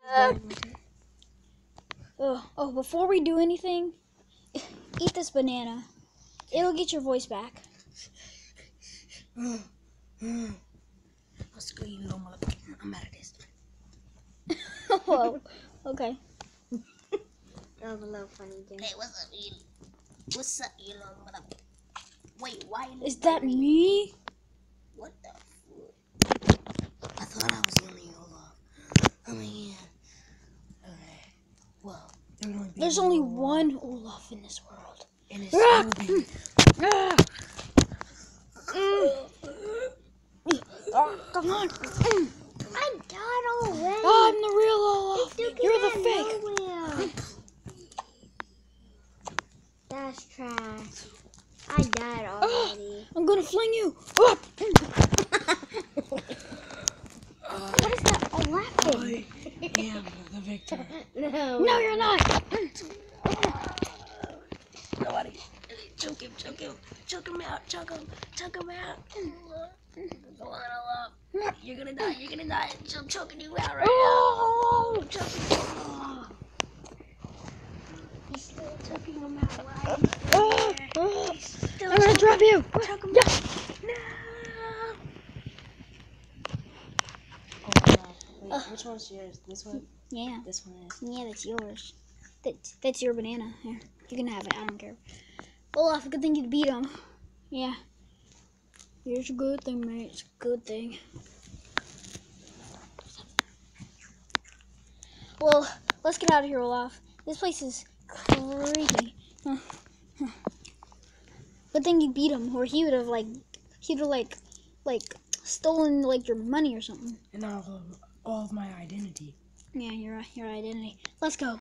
Oh, before we do anything, eat this banana. It'll get your voice back. I'll screw you, little mother. I'm out of this. Whoa. Okay. That was a little funny, Jim. Hey, what's up, you? What's up, you little mother? Wait, why? Is that me? What the fuck? I thought I was only Olaf. Oh my god. Okay. Well, There's only one Olaf in this world. And it's moving. Oh, come on. I died already. I'm the real Olaf. You're the fake. Nowhere. That's trash. I died already. I'm gonna fling you. What is that? Oh, laughing. I am the victor. No, you're not. Nobody. Choke him, choke him. Choke him out, choke him. Choke him out. Go on, Olaf. You're gonna die, you're gonna die. I'm choking you out right now. I'm choking you out. He's still choking him out. Why? I'm gonna drop you. Choke him Yeah. out. No. Oh my god. Wait, which one's yours? This one? Yeah. This one is. Yeah, that's yours. That's your banana. Here, you can have it. I don't care. Olaf, good thing you beat him. Yeah. It's a good thing, mate. It's a good thing. Well, let's get out of here, Olaf. This place is creepy. Good thing you beat him, or he would have stolen your money or something. And all of my identity. Yeah, your identity. Let's go.